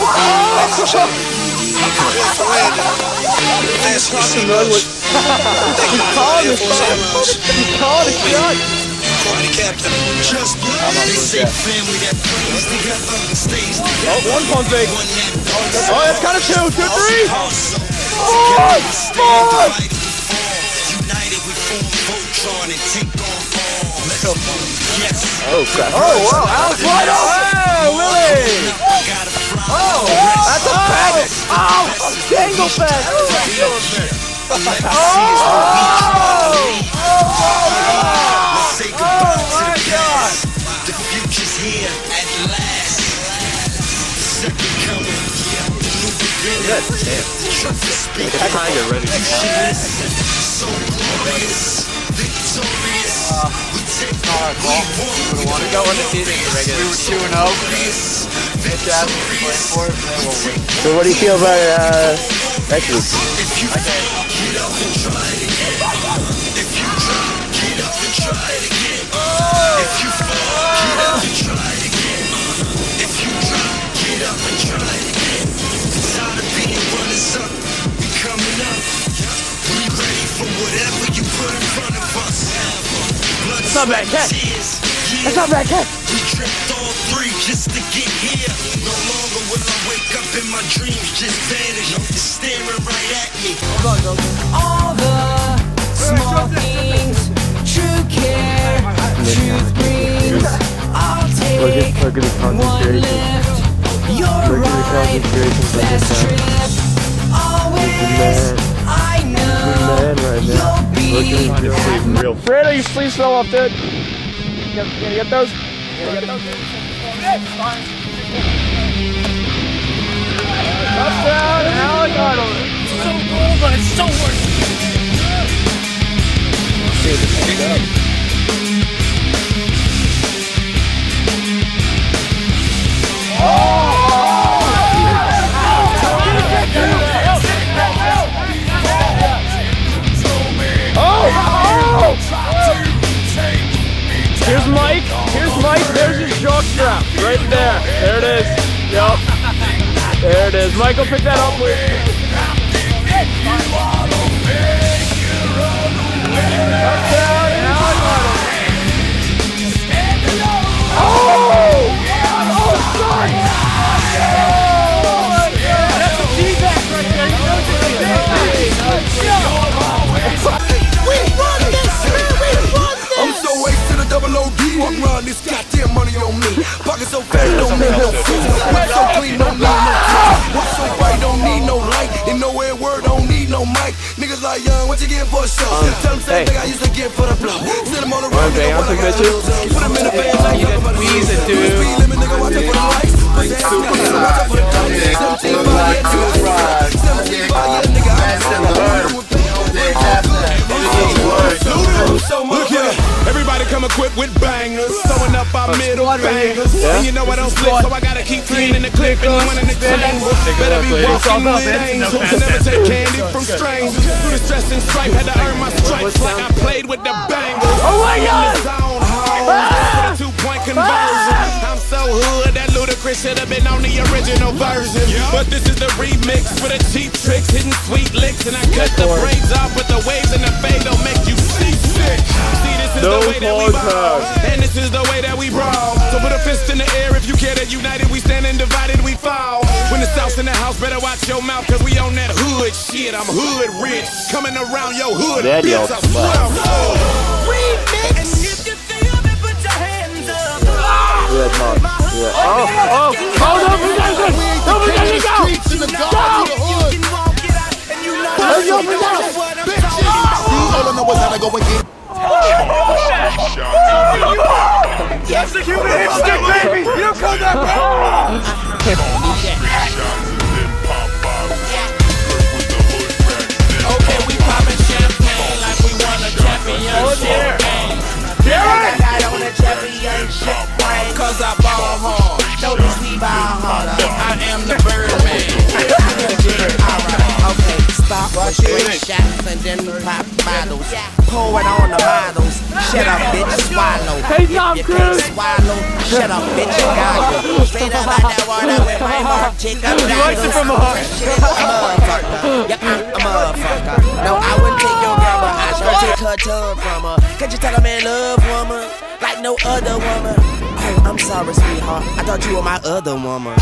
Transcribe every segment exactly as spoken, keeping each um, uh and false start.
He's calling it He's calling it shot. Karate Captain. Just they say family that plays together, stays together. Oh, one pump fake. Oh, that's kind of two. Two, three. Four. Four. United we form Voltron and take on all. Yes. Oh, crap. Oh, wow. Alex wide open. Oh, Willie. Oh, that's a pass. Oh, dangle pass. Oh, oh, Say goodbye to the past. The future's here at last. Second coming, yeah, the new beginning. The truth is speaking. I kind of ready to so glorious, victorious. We take on, we won. We go undefeated in the regular. We were two and oh. Bitch ass playing for it, then we'll win. So what do you feel about uh, next week? If you fall, get up and try it again. If you drop, get up and try it again. If you fall, get up and try it again. If you drop, get up and try it again. Tired of being runners up, we coming up. We ready for whatever you put in front of us. That's not bad catch. That's not bad catch. We tripped all three just to get here. No longer will I wake up in my dreams, just vanish. You're staring right at me. All the small things, true care, truth brings. I'll take one lift. You're right, best trip. Always, I know you'll be Real. Fredo, your sleeves fell off, dude. You gonna get those? You gonna get those? Touchdown, Alec Arnold. It's so cool, but it's so worth it. Here's Mike, here's Mike, there's his jock strap, right there, there it is, yep, there it is, Michael pick that up please. Touchdown, Alec Arnold. Oh! Oh, son! Oh, that's a D-back right there, he knows it's a We run this, man, we run this! I'm so wasted to double O D, walk around this goddamn money on me. Pocket so fat, don't need no food. Whip so clean, don't need no food. Watch so bright, don't need no light. And nowhere word, don't need no mic. Niggas like young, what you getting for a show? Tell them same thing I used to get for the blow. Send them on the road, nigga, what I gotta lose. Put them in the van, like you didn't squeeze it, dude. Speed limit, nigga, watch out for the lights. Watch out for the dice. seventeen by yeah, nigga. seventeen by yeah, nigga. Look here, everybody come equipped with bangers, throwing up our middle fingers. And you know I don't slip, so I gotta keep cleaning the clip and one in the chamber. Better be walking with angels, never take candy from strangers. Through the stress and strife, had to earn my stripes like I played with the bangles. Oh my God! Two point conversion. I'm so hood that Ludacris should have been on the original version. But this is the remix with the cheap tricks, hitting sweet licks, and I cut the braids off, but the waves and the fade don't make you seasick. See, this is the way that we ball, and this is the way that we brawl. So put a fist in the air if you care that united we stand and divided we fall. When the South's in the house, better watch your mouth, cause we on that hood shit. I'm hood rich, coming around your hood, bitch. I swear. Remix. And if you feel me, put your hands up. Yeah, Mark. Yeah. Oh, oh, oh, no possession! No possession, go! Go! There's no possession! All I know is how to go and get. That's the human instinct, baby! You don't call that bad! Okay, we poppin' champagne like we won a championship game. Derek! I on a championship ring. Cause I ball hard. Notice we ball harder. I am the Birdman. Alright, okay, stop, straight shots, and then we pop bottles. Pour it on the models. Shut up, bitch, swallow. Hey, Tom Cruise! Swallow. Shut up, bitch, you got it. Straight up out that water with my mark, chick. I'm He likes it from the heart. I'm a motherfucker. Yep, I'm a motherfucker. No, I wouldn't take your girl, but I sure take her tongue from her. Could you tell a man love woman like no other woman? Oh, I'm sorry, sweetheart. I thought you were my other woman.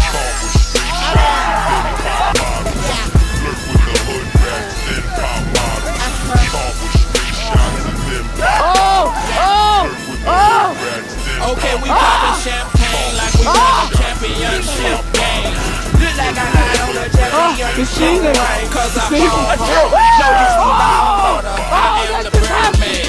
Oh! Oh! Oh! Okay, we poppin' champagne like we won a championship game. Look like I got on a championship. He's cheating. Cause I bought her. No, you see my order. I am the brand man.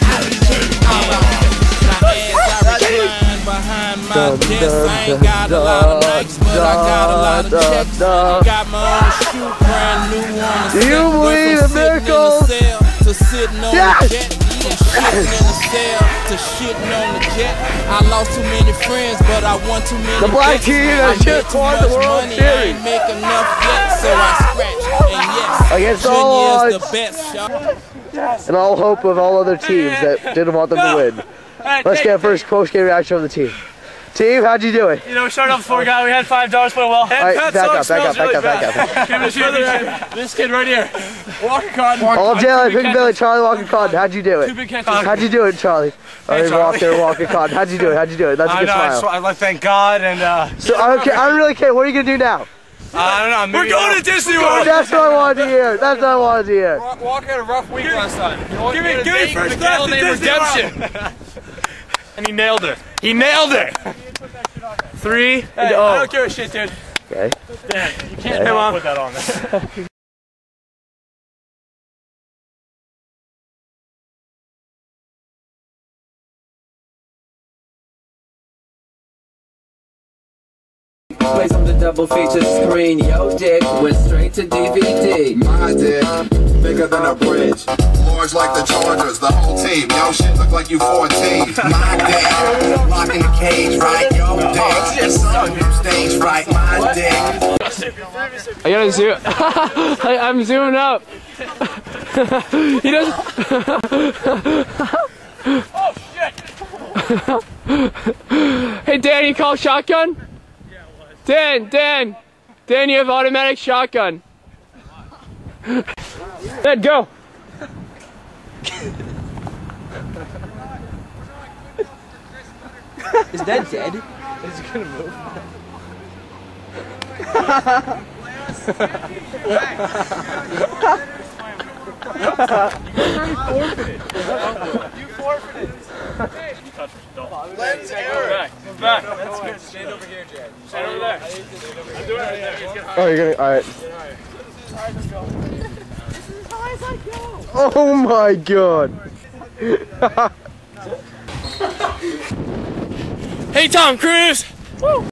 My ass I recline behind my desk. I ain't got a lot of likes, but I got a lot of checks. Got my own shoe, brand new one. Do you believe in miracles? To sitting on Yes! the jet, yeah, shitting in the cell, to shitting on the jet. I lost too many friends, but I won too many. The black bets. team I has made just too won much the World money, I Series. ain't make enough yet, so I scratch. And yes, Against all Junior is odds. the best, y'all. And all hope of all other teams that didn't want them to win. Let's get a first post-game reaction from the team. Team, how'd you do it? You know, we started off with four guys. We had five dollars, played well. All right, back up, back up, back up, back up. This kid right here, Walker Cotton. All Jalen, Big Billy, Charlie, Walker, Cotton. How'd you do Two it? big catches. How'd you do it, Charlie? All right, Walker, Walker, Cotton. How'd you do it? How'd you do it? That's a I good know. I, just, smile. I like thank God and uh, So I don't care. I don't really care. What are you gonna do now? I don't know. We're going to Disney World. That's what I wanted to hear. That's what I wanted to hear. Walker had a rough week last time. Give me, give me first class to Redemption. And he nailed it. He nailed it. Three. Hey, I don't give a shit, dude. Okay. Dan, you can't hey, Mom. Put that on there. Plays on the double feature screen. Yo, dick went straight to D V D. My dick, bigger than a bridge. Large like the Chargers, the whole team. Yo, shit look like you fourteen. My dick, locked in the cage, right? Yo, dick, just on new stage, right? My dick. I gotta zoom. I, I'm zooming up. He doesn't. Oh, shit. Hey, Dan, you call shotgun? Yeah, it was. Dan, Dan, Dan, you have automatic shotgun. Dan, go. Is that dead? Is it gonna move? You forfeited. Hey, you touched me. Don't. Lens error. Back. Come back. That's good. Stand over here, Jay. Stand over there. I'm doing it right there. He's getting Oh, you're gonna. All right. Alright, let's go. This is as high as I go. Oh my God. Hey, Tom Cruise. Woo.